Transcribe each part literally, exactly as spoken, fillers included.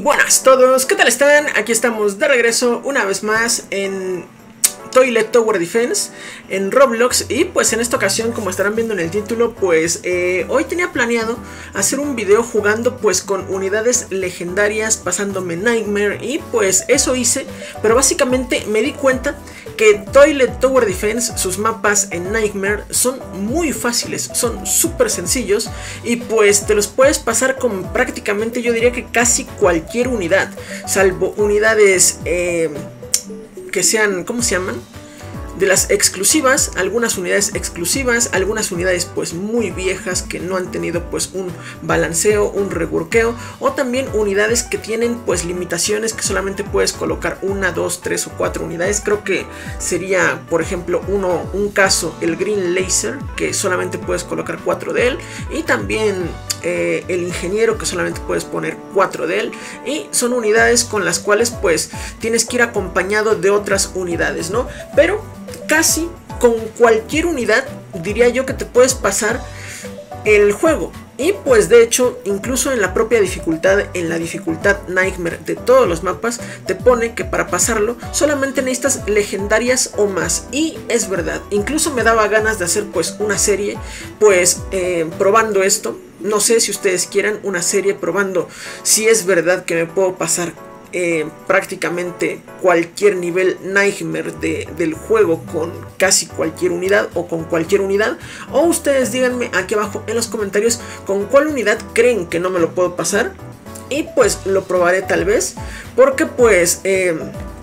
buenas a todos, ¿qué tal están? Aquí estamos de regreso una vez más en Toilet Tower Defense en Roblox. Y pues en esta ocasión, como estarán viendo en el título, pues eh, hoy tenía planeado hacer un video jugando pues con unidades legendarias, pasándome Nightmare, y pues eso hice. Pero básicamente me di cuenta que Toilet Tower Defense, sus mapas en Nightmare son muy fáciles, son súper sencillos, y pues te los puedes pasar con prácticamente, yo diría que casi cualquier unidad, salvo unidades eh, que sean, ¿cómo se llaman? De las exclusivas, algunas unidades exclusivas, algunas unidades pues muy viejas que no han tenido pues un balanceo, un reworkeo, o también unidades que tienen pues limitaciones que solamente puedes colocar una, dos, tres o cuatro unidades. Creo que sería por ejemplo uno, un caso el Green Laser, que solamente puedes colocar cuatro de él, y también eh, el Ingeniero, que solamente puedes poner cuatro de él, y son unidades con las cuales pues tienes que ir acompañado de otras unidades, ¿no? Pero casi con cualquier unidad diría yo que te puedes pasar el juego. Y pues de hecho, incluso en la propia dificultad, en la dificultad Nightmare de todos los mapas, te pone que para pasarlo solamente necesitas legendarias o más. Y es verdad, incluso me daba ganas de hacer pues una serie pues eh, probando esto. No sé si ustedes quieran una serie probando si es verdad que me puedo pasar Eh, prácticamente cualquier nivel Nightmare de, del juego con casi cualquier unidad o con cualquier unidad. O ustedes díganme aquí abajo en los comentarios con cuál unidad creen que no me lo puedo pasar, y pues lo probaré tal vez, porque pues eh,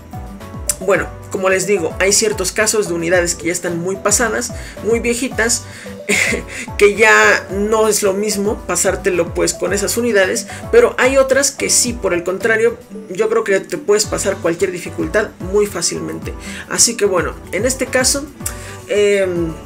bueno, como les digo, hay ciertos casos de unidades que ya están muy pasadas, muy viejitas, que ya no es lo mismo pasártelo pues con esas unidades. Pero hay otras que sí, por el contrario, yo creo que te puedes pasar cualquier dificultad muy fácilmente. Así que bueno, en este caso eh,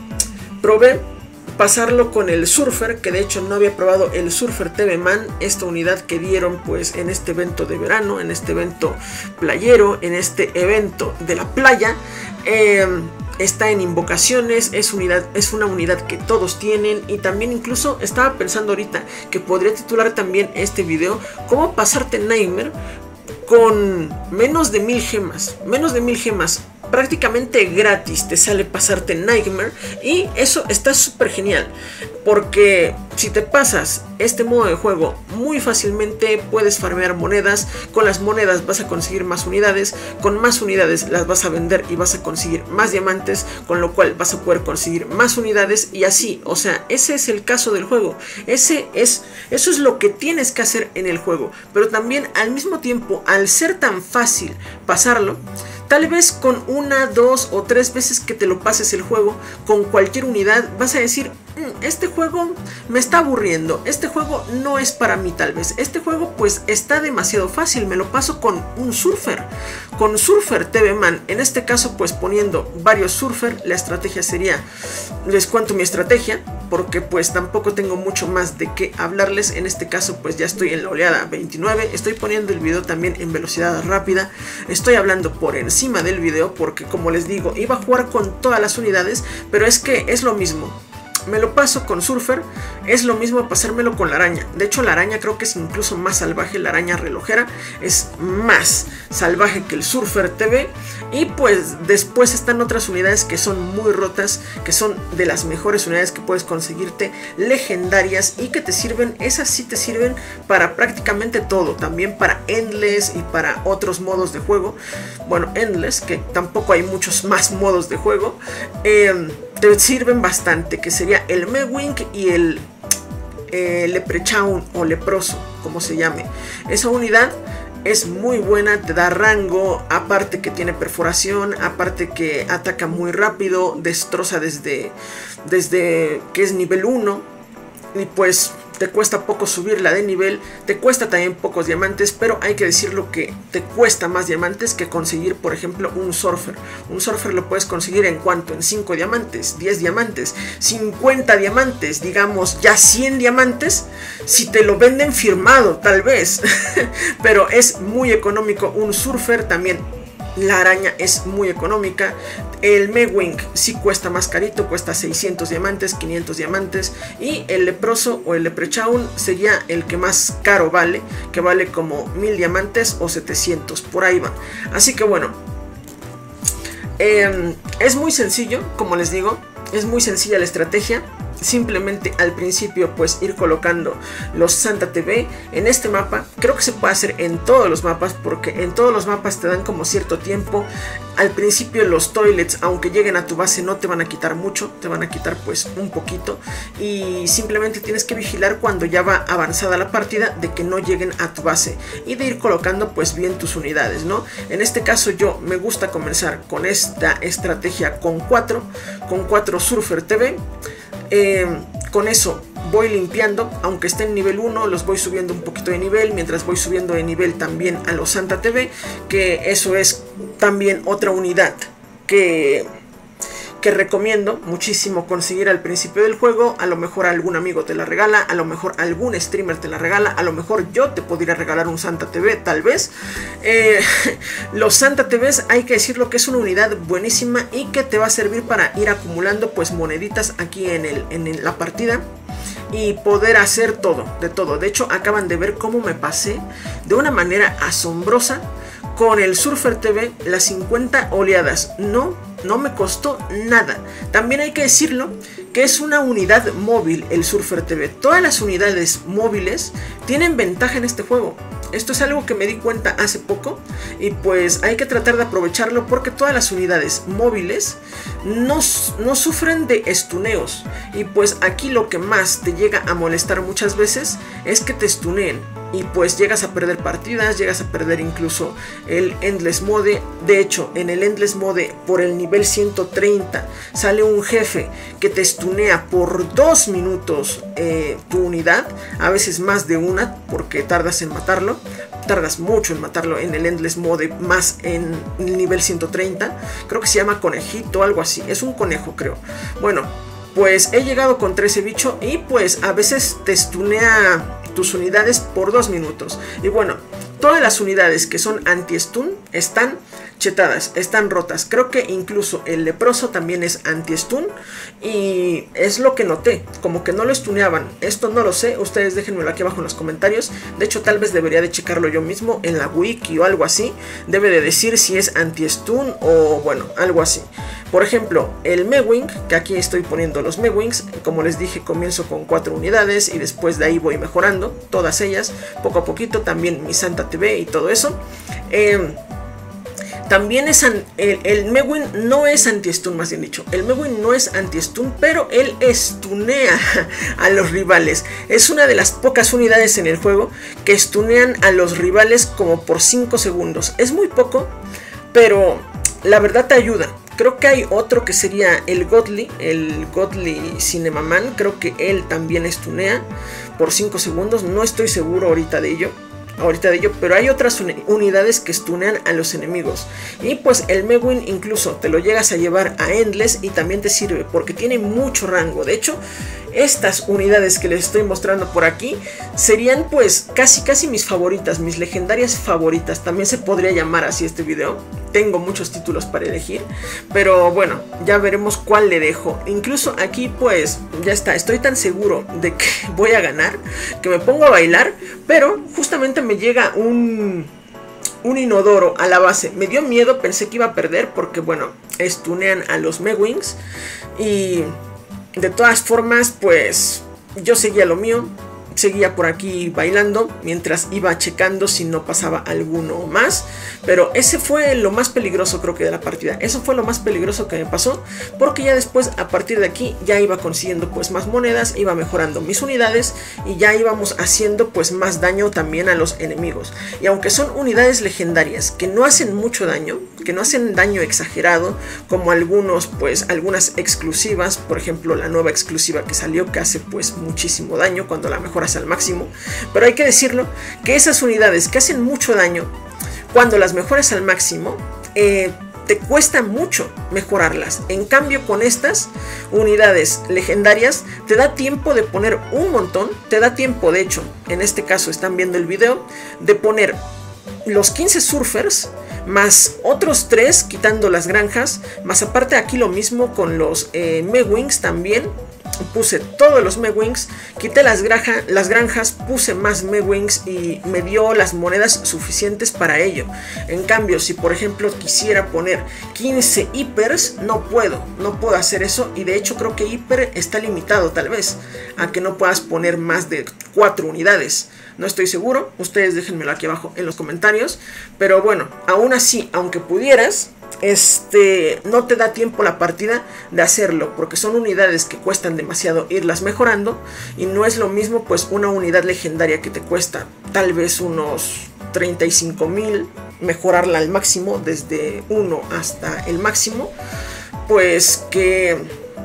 probé pasarlo con el Surfer, que de hecho no había probado el Surfer T V Man, esta unidad que dieron pues en este evento de verano, en este evento playero, en este evento de la playa. eh, Está en invocaciones, es, unidad, es una unidad que todos tienen. Y también incluso estaba pensando ahorita que podría titular también este video cómo pasarte Nightmare con menos de mil gemas. Menos de mil gemas, prácticamente gratis te sale pasarte Nightmare. Y eso está súper genial, porque si te pasas este modo de juego muy fácilmente puedes farmear monedas. Con las monedas vas a conseguir más unidades, con más unidades las vas a vender y vas a conseguir más diamantes, con lo cual vas a poder conseguir más unidades, y así. O sea, ese es el caso del juego. Ese es, eso es lo que tienes que hacer en el juego. Pero también al mismo tiempo, al ser tan fácil pasarlo, tal vez con una, dos o tres veces que te lo pases el juego con cualquier unidad vas a decir: mmm, este juego me está aburriendo, este juego no es para mí. Tal vez este juego pues está demasiado fácil, me lo paso con un Surfer, con Surfer T V Man. En este caso pues poniendo varios Surfer. La estrategia sería, les cuento mi estrategia, porque pues tampoco tengo mucho más de qué hablarles. En este caso pues ya estoy en la oleada veintinueve, estoy poniendo el video también en velocidad rápida, estoy hablando por encima del video porque, como les digo, iba a jugar con todas las unidades, pero es que es lo mismo. Me lo paso con Surfer, es lo mismo pasármelo con la araña. De hecho la araña creo que es incluso más salvaje. La araña relojera es más salvaje que el Surfer T V. Y pues después están otras unidades que son muy rotas, que son de las mejores unidades que puedes conseguirte, legendarias, y que te sirven, esas sí te sirven para prácticamente todo. También para Endless y para otros modos de juego. Bueno, Endless, que tampoco hay muchos más modos de juego, eh, te sirven bastante, que sería el Mewing y el eh, Leprechaun o Leproso, como se llame. Esa unidad es muy buena, te da rango, aparte que tiene perforación, aparte que ataca muy rápido, destroza desde, desde que es nivel uno, y pues te cuesta poco subirla de nivel, te cuesta también pocos diamantes, pero hay que decirlo que te cuesta más diamantes que conseguir, por ejemplo, un Surfer. Un Surfer lo puedes conseguir en cuanto, en cinco diamantes, diez diamantes, cincuenta diamantes, digamos ya cien diamantes, si te lo venden firmado tal vez, pero es muy económico un Surfer. También La araña es muy económica. El Mewing sí cuesta más carito, cuesta seiscientos diamantes, quinientos diamantes. Y el leproso o el leprechaun sería el que más caro vale, que vale como mil diamantes o setecientos, por ahí va. Así que bueno, eh, es muy sencillo, como les digo, es muy sencilla la estrategia. Simplemente al principio pues ir colocando los Santa T V en este mapa. Creo que se puede hacer en todos los mapas, porque en todos los mapas te dan como cierto tiempo. Al principio los toilets, aunque lleguen a tu base, no te van a quitar mucho, te van a quitar pues un poquito, y simplemente tienes que vigilar cuando ya va avanzada la partida de que no lleguen a tu base y de ir colocando pues bien tus unidades, ¿no? En este caso yo me gusta comenzar con esta estrategia con cuatro, con cuatro Surfer T V. Eh, con eso voy limpiando, aunque esté en nivel uno, los voy subiendo un poquito de nivel, mientras voy subiendo de nivel también a los Santa T V, que eso es también otra unidad que, que recomiendo muchísimo conseguir al principio del juego. A lo mejor algún amigo te la regala, a lo mejor algún streamer te la regala, a lo mejor yo te podría regalar un Santa T V, tal vez. Eh, los Santa T Vs, hay que decirlo que es una unidad buenísima y que te va a servir para ir acumulando pues moneditas aquí en, el, en la partida y poder hacer todo, de todo. De hecho, acaban de ver cómo me pasé de una manera asombrosa con el Surfer T V las cincuenta oleadas. No, no me costó nada. También hay que decirlo que es una unidad móvil el Surfer T V. Todas las unidades móviles tienen ventaja en este juego. Esto es algo que me di cuenta hace poco y pues hay que tratar de aprovecharlo, porque todas las unidades móviles no, no sufren de estuneos. Y pues aquí lo que más te llega a molestar muchas veces es que te estuneen. Y pues llegas a perder partidas, llegas a perder incluso el Endless Mode. De hecho, en el Endless Mode, por el nivel ciento treinta, sale un jefe que te estunea por dos minutos eh, tu unidad. A veces más de una, porque tardas en matarlo. Tardas mucho en matarlo en el Endless Mode, más en el nivel ciento treinta. Creo que se llama conejito o algo así. Es un conejo, creo. Bueno, pues he llegado contra ese bicho y pues a veces te estunea tus unidades por dos minutos. Y bueno, todas las unidades que son anti-stun están chetadas, están rotas. Creo que incluso el leproso también es anti-stun, y es lo que noté, como que no lo stuneaban. Esto no lo sé, ustedes déjenmelo aquí abajo en los comentarios. De hecho, tal vez debería de checarlo yo mismo en la wiki o algo así. Debe de decir si es anti-stun o bueno, algo así. Por ejemplo, el Mewing, que aquí estoy poniendo los Mewings. Como les dije, comienzo con cuatro unidades y después de ahí voy mejorando todas ellas, poco a poquito. También mi Santa T V y todo eso. Eh... También es el, el Mewing no es anti-stun, más bien dicho. El Mewing no es anti-stun, pero él stunea a los rivales. Es una de las pocas unidades en el juego que stunean a los rivales como por cinco segundos. Es muy poco, pero la verdad te ayuda. Creo que hay otro que sería el Godly, el Godly Cinemaman. Creo que él también stunea por cinco segundos. No estoy seguro ahorita de ello. ahorita de ello, pero hay otras unidades que stunean a los enemigos. Y pues el Mewing incluso te lo llegas a llevar a Endless y también te sirve porque tiene mucho rango. De hecho, estas unidades que les estoy mostrando por aquí serían pues casi casi mis favoritas, mis legendarias favoritas. También se podría llamar así este video. Tengo muchos títulos para elegir, pero bueno, ya veremos cuál le dejo. Incluso aquí pues ya está, estoy tan seguro de que voy a ganar que me pongo a bailar, pero justamente me llega un, un inodoro a la base. Me dio miedo, pensé que iba a perder porque bueno, stunean a los Mewings. Y de todas formas pues yo seguía lo mío. Seguía por aquí bailando mientras iba checando si no pasaba alguno más. Pero ese fue lo más peligroso, creo que de la partida. Eso fue lo más peligroso que me pasó, porque ya después a partir de aquí ya iba consiguiendo pues más monedas, iba mejorando mis unidades y ya íbamos haciendo pues más daño también a los enemigos. Y aunque son unidades legendarias que no hacen mucho daño, que no hacen daño exagerado como algunos pues algunas exclusivas, por ejemplo la nueva exclusiva que salió que hace pues muchísimo daño cuando la mejoras al máximo. Pero hay que decirlo que esas unidades que hacen mucho daño, cuando las mejoras al máximo, eh, te cuesta mucho mejorarlas. En cambio con estas unidades legendarias te da tiempo de poner un montón. Te da tiempo, de hecho, en este caso están viendo el video, de poner los quince surfers más otros tres quitando las granjas, más aparte aquí lo mismo con los eh, Mewings también. Puse todos los Mewings, quité las, granja, las granjas, puse más Mewings y me dio las monedas suficientes para ello. En cambio, si por ejemplo quisiera poner quince Hippers, no puedo, no puedo hacer eso. Y de hecho creo que Hiper está limitado tal vez a que no puedas poner más de cuatro unidades. No estoy seguro, ustedes déjenmelo aquí abajo en los comentarios. Pero bueno, aún así, aunque pudieras, este no te da tiempo la partida de hacerlo, porque son unidades que cuestan demasiado irlas mejorando, y no es lo mismo pues una unidad legendaria que te cuesta tal vez unos treinta y cinco mil mejorarla al máximo, desde uno hasta el máximo, pues que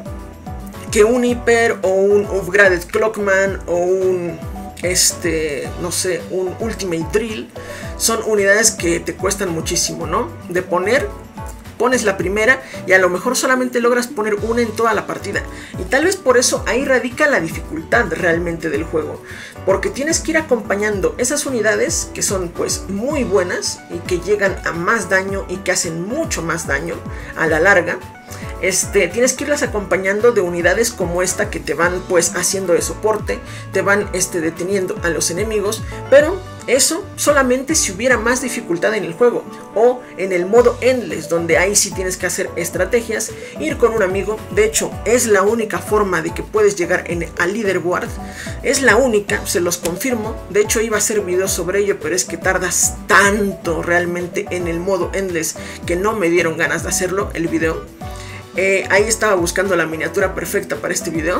que un Hiper o un Upgraded Clockman o un este no sé, un Ultimate Drill. Son unidades que te cuestan muchísimo, ¿no? De poner. Pones la primera y a lo mejor solamente logras poner una en toda la partida. Y tal vez por eso ahí radica la dificultad realmente del juego. Porque tienes que ir acompañando esas unidades que son pues muy buenas y que llegan a más daño y que hacen mucho más daño a la larga. Este, tienes que irlas acompañando de unidades como esta que te van pues haciendo de soporte, te van este, deteniendo a los enemigos, pero eso solamente si hubiera más dificultad en el juego o en el modo Endless, donde ahí sí tienes que hacer estrategias, ir con un amigo. De hecho es la única forma de que puedes llegar en, al leaderboard, es la única, se los confirmo. De hecho iba a hacer videos sobre ello, pero es que tardas tanto realmente en el modo Endless que no me dieron ganas de hacerlo el video. Eh, ahí estaba buscando la miniatura perfecta para este video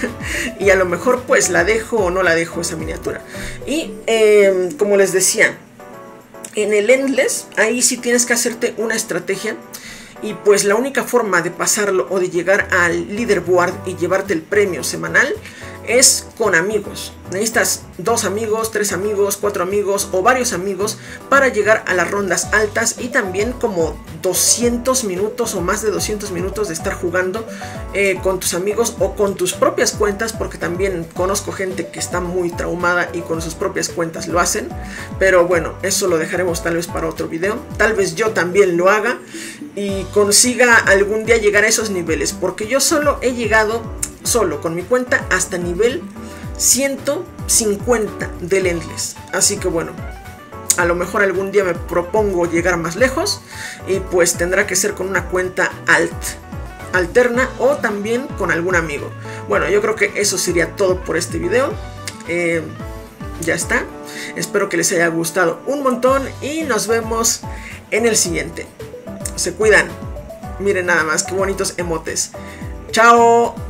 y a lo mejor pues la dejo o no la dejo esa miniatura. Y eh, como les decía, en el Endless ahí sí tienes que hacerte una estrategia, y pues la única forma de pasarlo o de llegar al leaderboard y llevarte el premio semanal es con amigos. Necesitas dos amigos, tres amigos, cuatro amigos o varios amigos para llegar a las rondas altas, y también como doscientos minutos o más de doscientos minutos de estar jugando eh, con tus amigos o con tus propias cuentas, porque también conozco gente que está muy traumada y con sus propias cuentas lo hacen. Pero bueno, eso lo dejaremos tal vez para otro video. Tal vez yo también lo haga y consiga algún día llegar a esos niveles, porque yo solo he llegado solo con mi cuenta hasta nivel ciento cincuenta del Endless. Así que bueno, a lo mejor algún día me propongo llegar más lejos, y pues tendrá que ser con una cuenta alt, alterna, o también con algún amigo. Bueno, yo creo que eso sería todo por este video. eh, Ya está. Espero que les haya gustado un montón y nos vemos en el siguiente. Se cuidan. Miren nada más qué bonitos emotes. Chao.